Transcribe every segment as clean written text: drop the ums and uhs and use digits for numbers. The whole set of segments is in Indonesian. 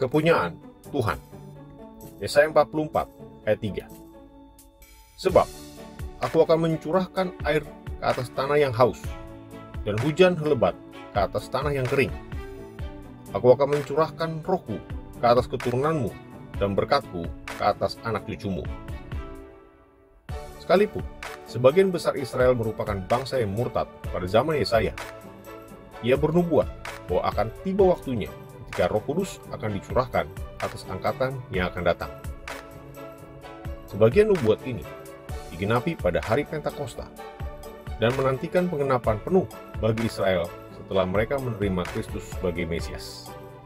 Kepunyaan Tuhan. Yesaya 44 ayat 3. Sebab aku akan mencurahkan air ke atas tanah yang haus, dan hujan lebat ke atas tanah yang kering. Aku akan mencurahkan rohku ke atas keturunanmu, dan berkatku ke atas anak cucumu. Sekalipun sebagian besar Israel merupakan bangsa yang murtad pada zaman Yesaya, ia bernubuat bahwa akan tiba waktunya ketika Roh Kudus akan dicurahkan atas angkatan yang akan datang. Sebagian nubuat ini digenapi pada hari Pentakosta dan menantikan pengenapan penuh bagi Israel setelah mereka menerima Kristus sebagai Mesias.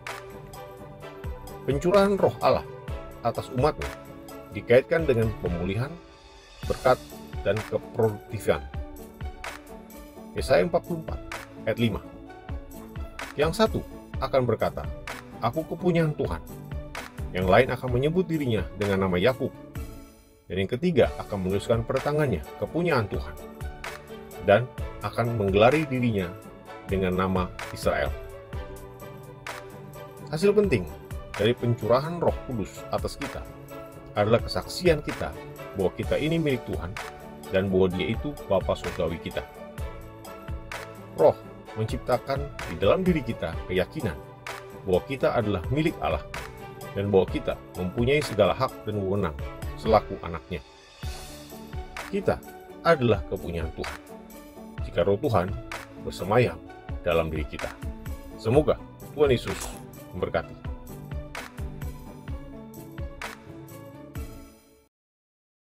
Pencurahan Roh Allah atas umatnya dikaitkan dengan pemulihan, berkat, dan keproduktifan. Yesaya 44 ayat 5. Yang satu akan berkata, "Aku kepunyaan Tuhan." Yang lain akan menyebut dirinya dengan nama Yakub. Dan yang ketiga akan menuliskan pada tangannya kepunyaan Tuhan, dan akan menggelari dirinya dengan nama Israel. Hasil penting dari pencurahan Roh Kudus atas kita adalah kesaksian kita bahwa kita ini milik Tuhan dan bahwa Dia itu Bapa surgawi kita. Roh menciptakan di dalam diri kita keyakinan bahwa kita adalah milik Allah dan bahwa kita mempunyai segala hak dan wewenang selaku anaknya. Kita adalah kepunyaan Tuhan jika Roh Tuhan bersemayam dalam diri kita. Semoga Tuhan Yesus memberkati.